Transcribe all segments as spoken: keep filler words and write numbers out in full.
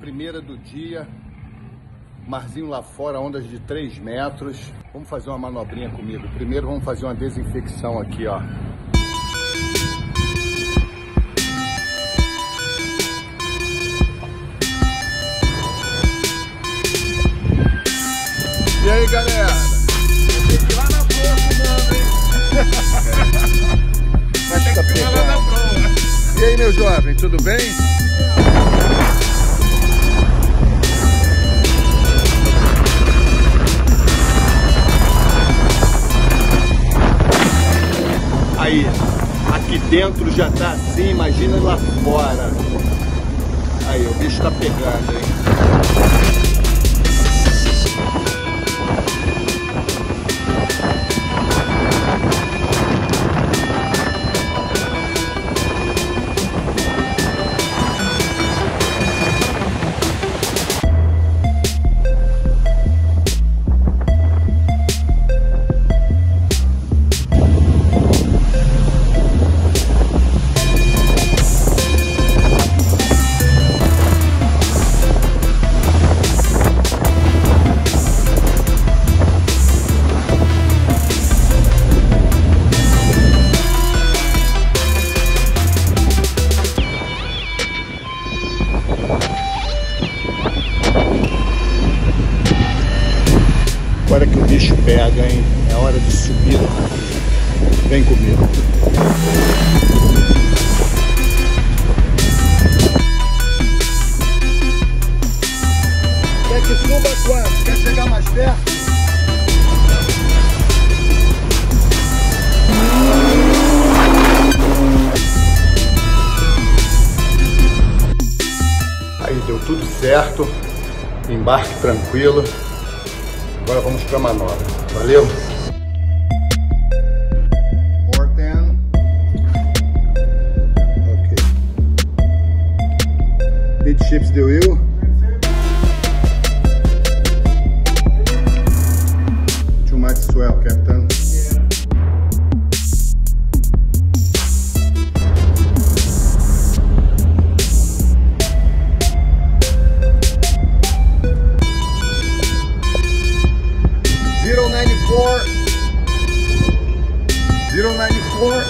primeira do dia, marzinho lá fora, ondas de três metros. Vamos fazer uma manobrinha comigo. Primeiro vamos fazer uma desinfecção aqui, ó. E aí, galera? Tem que ir lá na proa fumando, hein? Mas tem que ir lá na proa. E aí, meu jovem, tudo bem? Aí, aqui dentro já tá assim, imagina lá fora. Aí, o bicho tá pegando, hein? Agora que o bicho pega, hein? É hora de subir. Vem comigo. Quer que suba quanto? Quer chegar mais perto? Aí deu tudo certo. Embarque tranquilo. Agora vamos para a manobra. Valeu? Port ten. Ok. Midships the wheel. Too much swell, Captain. zero nine four. zero nine four.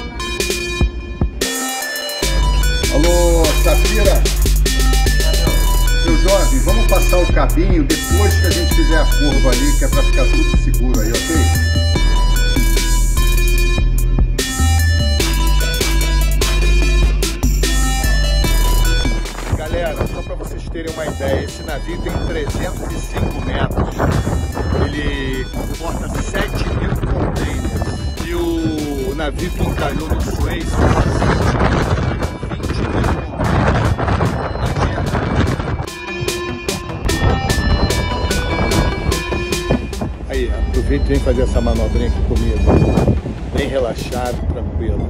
Alô, Safira. Meu jovem, vamos passar o cabinho depois que a gente fizer a curva ali, que é pra ficar tudo seguro aí, ok? Galera, só para vocês terem uma ideia, esse navio tem trezentos e cinco metros. Ele comporta sete mil containers e o navio que encalhou no Suez são vinte mil containers. Aí, aproveita e vem fazer essa manobrinha aqui comigo. Bem relaxado, tranquilo.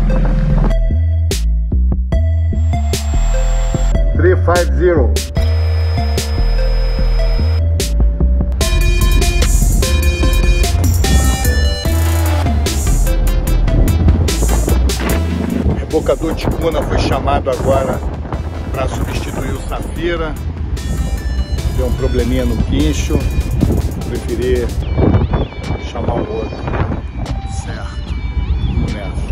trezentos e cinquenta. O rebocador Ticuna foi chamado agora para substituir o Safira. Deu um probleminha no guincho, preferi chamar o outro. Certo, vamos nessa.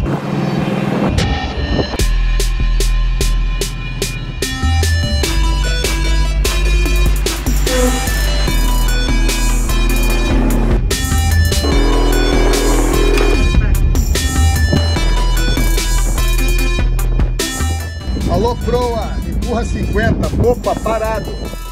Alô, proa, empurra cinquenta, opa, parado.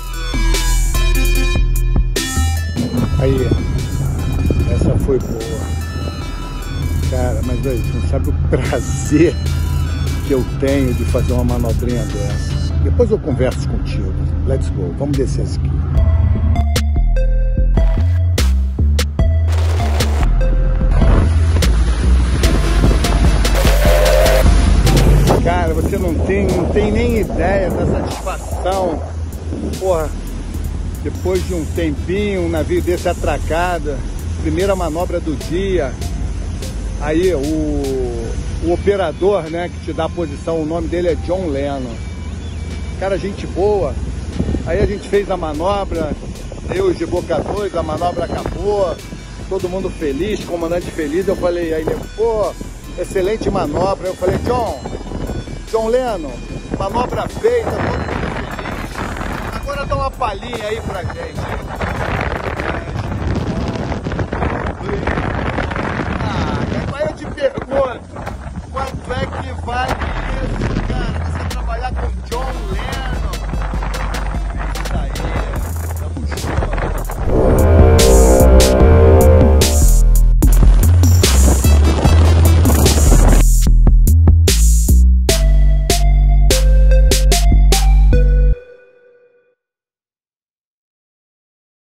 Aí, essa foi boa. Cara, mas aí, não sabe o prazer que eu tenho de fazer uma manobrinha dessa. Depois eu converso contigo. Let's go, vamos descer esse aqui. Cara, você não tem, não tem nem ideia da satisfação. Porra, depois de um tempinho, um navio desse atracado, primeira manobra do dia. Aí o, o operador, né, que te dá a posição, o nome dele é John Lennon. Cara, gente boa. Aí a gente fez a manobra, eu de boca dois, a manobra acabou, todo mundo feliz, comandante feliz. Eu falei, aí ele, pô, excelente manobra. Eu falei, John, John Lennon, manobra feita, todo mundo feliz. Agora dá uma palhinha aí pra gente. Ah, aí eu te pergunto, quanto é que vale isso, cara? Você trabalhar com John Lennon?